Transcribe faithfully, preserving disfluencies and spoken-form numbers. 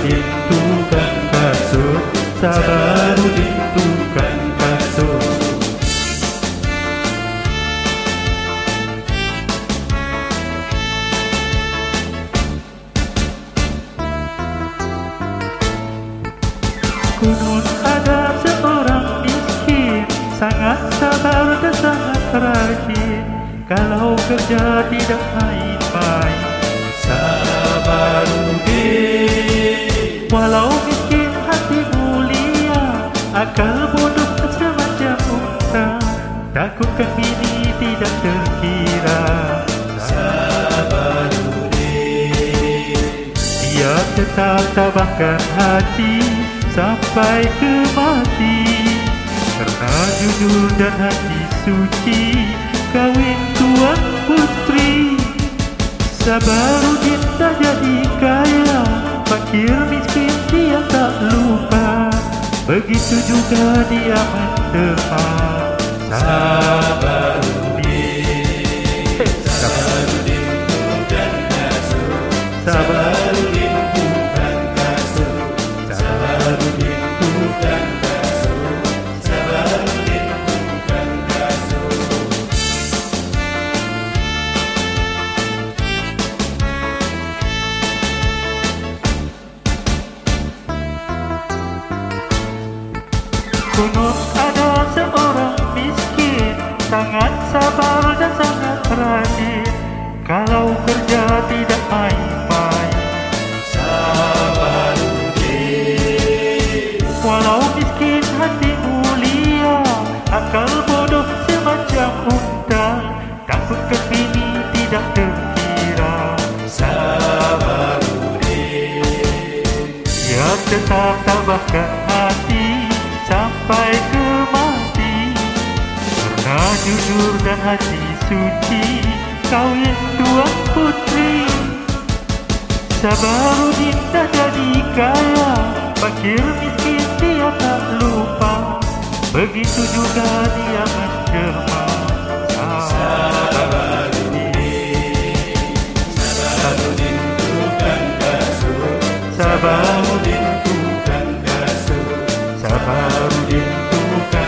Sabarudin tukang kasut, Sabarudin tukang kasut. Konon ada seorang miskin, sangat sabar dan sangat rajin. Kalau kerja tidak main-main, Sabarudin. Walau miskin hati mulia, akal bodoh semacam unta, takutkan bini tidak terkira. Sabarudin. Dia tetap tabahkan hati sampai ke mati, karena jujur dan hati suci, kawin tuan putri. Sabarudin dah jadi kaya, fakir miskin dia tak lupa, begitu juga dia menderma. Sabarudin, Sabarudin bukan kasut, Sabarudin bukan kasut, Sabarudin bukan kasut, Sabarudin bukan kasut. Konon ada seorang miskin, sangat sabar dan sangat rajin. Kalau kerja tidak main-main, Sabarudin. Walau miskin hati mulia, akal bodoh semacam unta, takutkan bini tidak terkira. Sabarudin. Dia tetap tabahkan hati sampai ke mati, karena jujur dan hati suci, kawin tuan putri. Sabarudin dah jadi kaya, fakir miskin dia tak lupa, begitu juga dia menderma. Sabarudin, Sabarudin bukan kasut, Sabarudin bukan kasut, Sabarudin bukan